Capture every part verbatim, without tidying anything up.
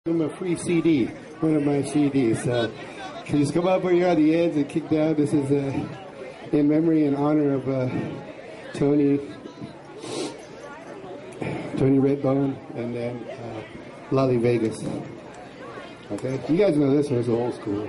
Give them a free C D, one of my C Ds. So can you just come up where you're on the ends and kick down? This is uh, in memory and honor of uh, Tony, Tony Redbone, and then uh, Lolly Vegas. Okay, you guys know this one is old school.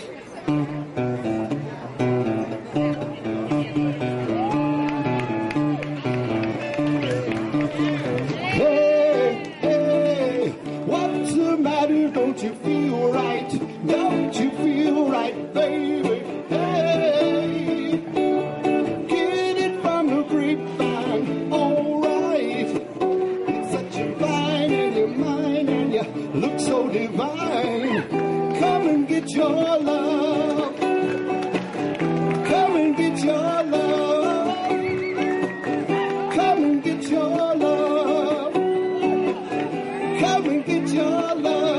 Don't you feel right? Don't you feel right, baby? Hey, get it from the grapevine, all right. It's such a fine in your mind and you look so divine. Come and get your love. Come and get your love. Come and get your love. Come and get your love.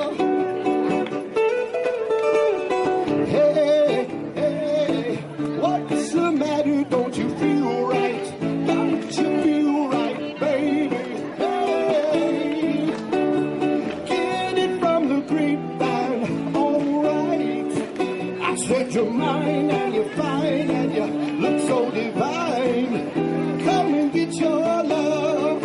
Don't you feel right? Don't you feel right, baby? Hey, get it from the grapevine, all right. I said you're mine and you're fine and you look so divine. Come and get your love.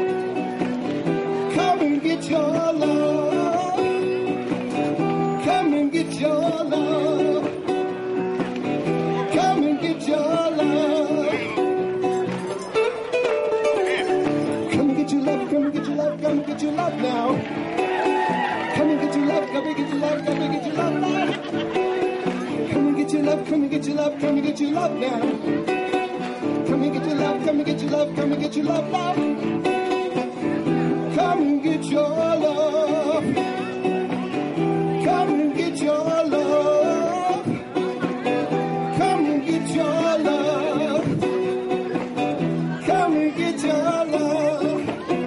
Come and get your love. Come and get your love. Come and get your love. Come and get your love, come and get your love, come and get your love now. Come and get your love, come and get your love, come and get your love now. Come and get your love, come and get your love, come and get your love now. Come and get your love, come and get your love, come and get your love now. Come and get your love. Come and get your love. Come and get your love. Come and get your love.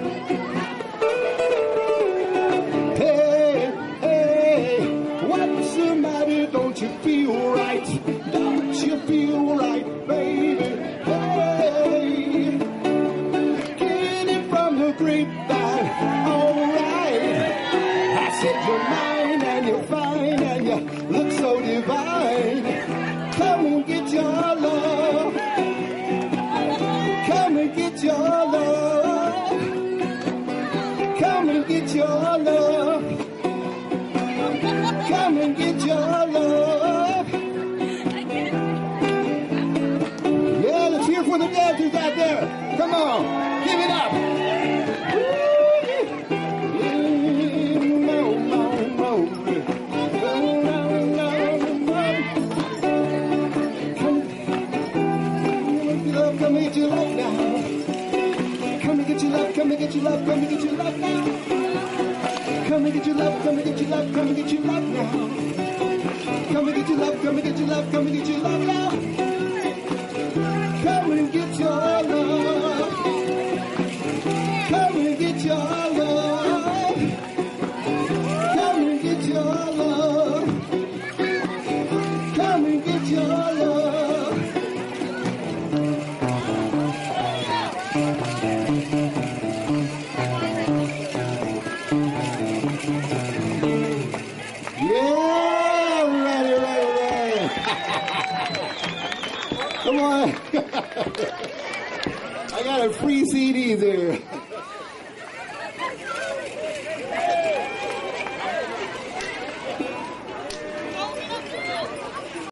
Hey, hey, what's the matter? Don't you feel right? Don't you feel right, baby? Hey, get it from the grapevine, all right. I said you're mine and you're fine and you look so divine. Come and get your love. Come and get your love. Come and get your love. Come and get your love. Yeah, let's hear for the dancers out there. Come on, give it up. Come and get your love now. Come and get your love, come and get your love, come and get your love now. Come and get your love, come and get your love, come and get your love now. Come and get your love, come and get your love, come and get your love now. Come and get your love. Come and get your love. Come and get your love. Come and get your love. Come on. I got a free C D there.